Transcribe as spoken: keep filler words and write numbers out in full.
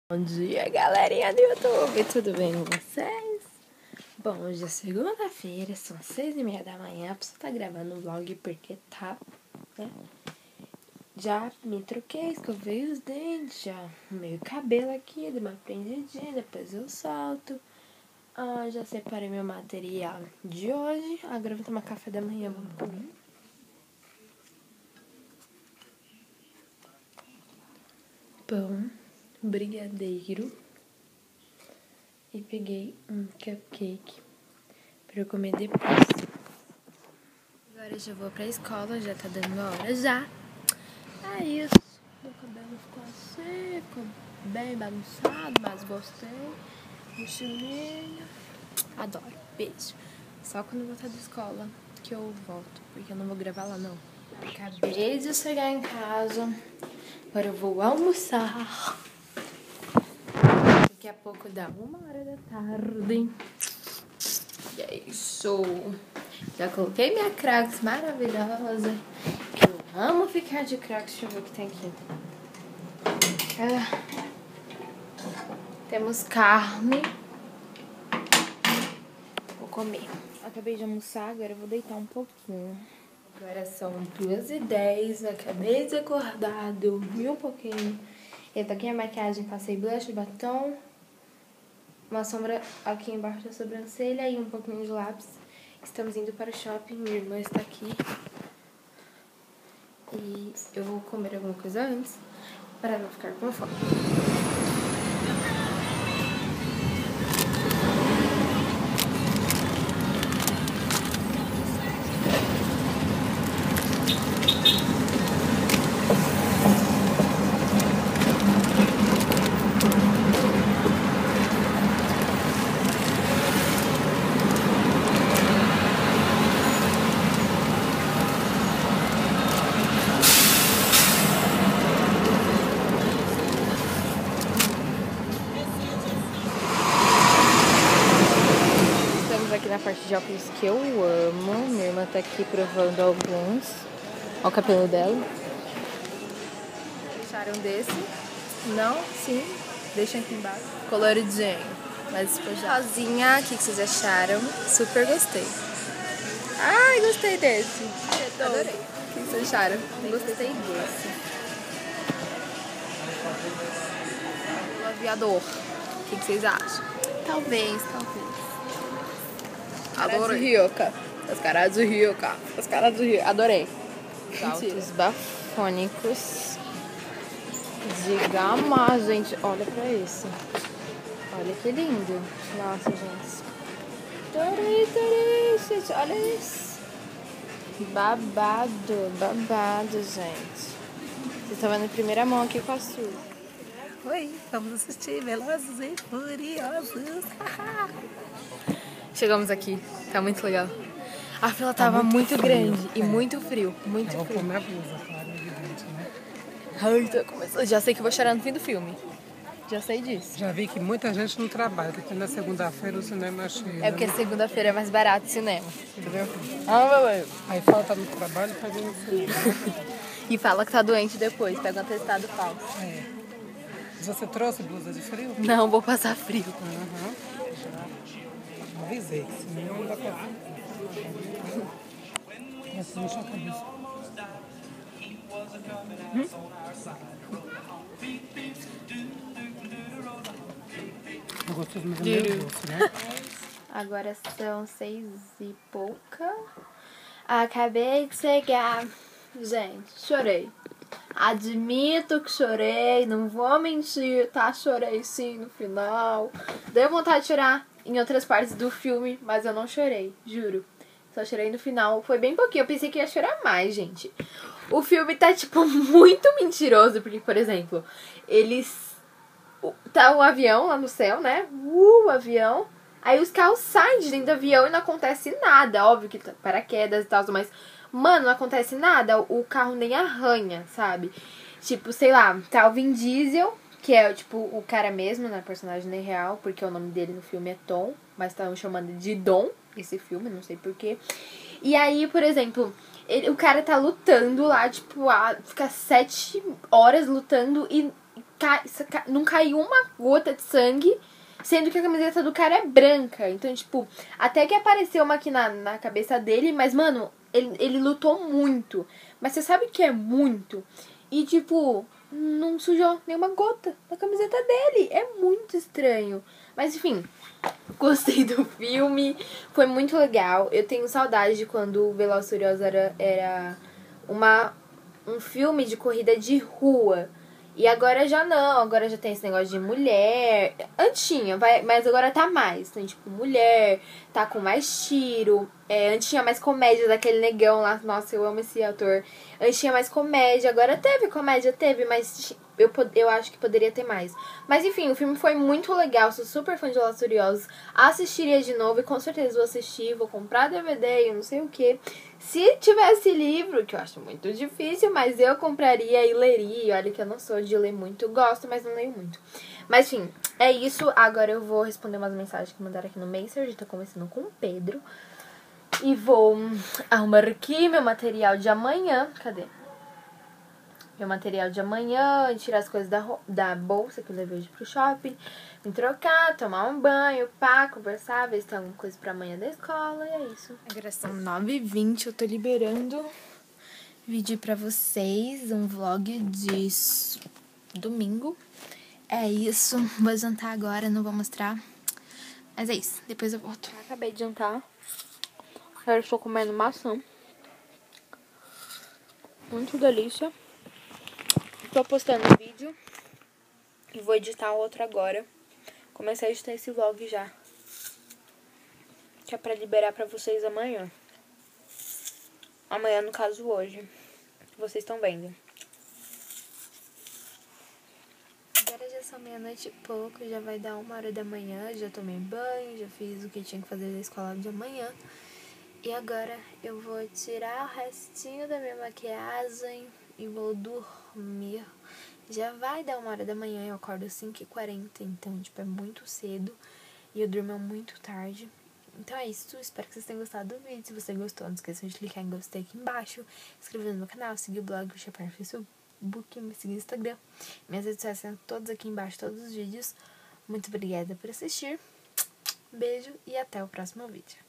Bom dia, galerinha do YouTube, tudo bem com vocês? Bom, hoje é segunda-feira, são seis e meia da manhã, a pessoa tá gravando o vlog porque tá, né? Já me troquei, escovei os dentes, já arrumei o cabelo aqui, dei uma prendidinha, depois eu solto. Ah, já separei meu material de hoje, agora eu vou tomar café da manhã, vamos comer. Pão, brigadeiro. E peguei um cupcake pra eu comer depois. Agora eu já vou pra escola, já tá dando a hora já. É isso. Meu cabelo ficou assim, ficou bem bagunçado, mas gostei. Mochilinha. Adoro. Beijo. Só quando eu voltar da escola que eu volto, porque eu não vou gravar lá não. Acabei de chegar em casa. Agora eu vou almoçar. Daqui a pouco dá uma hora da tarde. E é isso. Já coloquei minha Crocs maravilhosa. Que eu amo ficar de Crocs. Deixa eu ver o que tem aqui. Ah, temos carne. Vou comer. Acabei de almoçar, agora eu vou deitar um pouquinho. Agora são duas e dez. Acabei de acordar, dormi um pouquinho. Eu toquei a maquiagem, passei blush, batom. Uma sombra aqui embaixo da sobrancelha e um pouquinho de lápis. Estamos indo para o shopping, minha irmã está aqui. E eu vou comer alguma coisa antes, para não ficar com fome. Aqui na parte de óculos que eu amo. Minha irmã tá aqui provando alguns. Olha o cabelo dela. Acharam desse? Não? Sim? Deixa aqui embaixo. Coloridinho. Mas despojado. Rosinha, o que, que vocês acharam? Super gostei. Ai, gostei desse. Adorei. O que, que vocês acharam? Gostei desse. O aviador. O que, que vocês acham? Talvez, talvez. Adorei. Ryoka. As caras do Ryoka. As caras do Ryoka. Adorei. Saltos bafônicos de gama, gente. Olha pra isso. Olha que lindo. Nossa, gente. Adorei, adorei, gente. Olha isso. Babado, babado, gente. Vocês estão vendo em primeira mão aqui com a Suzy. Oi, vamos assistir Velozes e Furiosos. Chegamos aqui, tá muito legal. A fila tava tá muito, muito grande é. e muito frio, muito eu frio. Eu vou pôr minha blusa, claro, evidente, né? Ai, tô começando. Já sei que eu vou chorar no fim do filme. Já sei disso. Já vi que muita gente não trabalha, porque na segunda-feira o cinema é cheio. É porque né? segunda-feira é mais barato o cinema, entendeu? Ah, meu Deus. Aí falta no trabalho e pega no cinema. E fala que tá doente depois, pega um atestado falso. É. Você trouxe blusa de frio? Não, vou passar frio. Uhum. Avisei, senão não dá pra ver. Essa não choca cabeça. Hum? Eu gostoso, mas é meio doce, né? Agora são seis e pouca. Acabei de chegar. Gente, chorei. Admito que chorei, não vou mentir, tá? Chorei sim no final. Deu vontade de chorar em outras partes do filme, mas eu não chorei, juro. Só chorei no final, foi bem pouquinho, eu pensei que ia chorar mais, gente. O filme tá, tipo, muito mentiroso, porque, por exemplo, eles... Tá um avião lá no céu, né? Uh, avião. Aí os carros saem de dentro do avião e não acontece nada. Óbvio que tá paraquedas e tal, mas... Mano, não acontece nada, o carro nem arranha, sabe? Tipo, sei lá, tá o Vin Diesel, que é, tipo, o cara mesmo, né? Personagem nem real, porque o nome dele no filme é Tom, mas estão chamando de Dom, esse filme, não sei porquê. E aí, por exemplo, ele, o cara tá lutando lá, tipo, a, fica sete horas lutando e cai, não caiu uma gota de sangue, sendo que a camiseta do cara é branca. Então, tipo, até que apareceu uma aqui na, na cabeça dele, mas, mano, ele, ele lutou muito. Mas você sabe que é muito? E, tipo, não sujou nenhuma gota na camiseta dele. É muito estranho. Mas, enfim, gostei do filme. Foi muito legal. Eu tenho saudade de quando o Velozes e Furiosos era, era uma, um filme de corrida de rua. E agora já não, agora já tem esse negócio de mulher. Antes tinha, vai, mas agora tá mais. Tem tipo mulher, tá com mais tiro. É, antes tinha mais comédia daquele negão lá. Nossa, eu amo esse ator. Antes tinha mais comédia, agora teve comédia, teve, mas eu, eu acho que poderia ter mais. Mas enfim, o filme foi muito legal. Sou super fã de Velozes e Furiosos. Assistiria de novo e com certeza vou assistir. Vou comprar D V D e não sei o que. Se tivesse livro, que eu acho muito difícil, mas eu compraria e leria. Olha que eu não sou de ler muito. Gosto, mas não leio muito. Mas enfim, é isso. Agora eu vou responder umas mensagens que mandaram aqui no Messenger. Tô conversando com o Pedro. E vou arrumar aqui meu material de amanhã. Cadê? Meu material de amanhã. Tirar as coisas da, da bolsa que eu levei hoje pro shopping. Me trocar, tomar um banho, pá, conversar, ver se tem alguma coisa pra amanhã da escola. E é isso. Agora são nove e vinte, eu tô liberando vídeo pra vocês. Um vlog de domingo. É isso. Vou jantar agora, não vou mostrar. Mas é isso, depois eu volto. Acabei de jantar. Agora estou comendo maçã. Muito delícia. Tô postando um vídeo. E vou editar outro agora. Comecei a editar esse vlog já. Que é pra liberar pra vocês amanhã. Amanhã, no caso, hoje. Vocês estão vendo. Agora já são meia-noite e pouco. Já vai dar uma hora da manhã. Já tomei banho. Já fiz o que tinha que fazer da escola de amanhã. E agora eu vou tirar o restinho da minha maquiagem e vou dormir. Já vai dar uma hora da manhã, eu acordo às cinco e quarenta, então, tipo, é muito cedo. E eu durmo muito tarde. Então é isso, espero que vocês tenham gostado do vídeo. Se você gostou, não esqueçam de clicar em gostei aqui embaixo. Se inscrever no meu canal, seguir o blog, o Chapar no Facebook, me seguir no Instagram. Minhas redes sociais estão todas aqui embaixo, todos os vídeos. Muito obrigada por assistir. Beijo e até o próximo vídeo.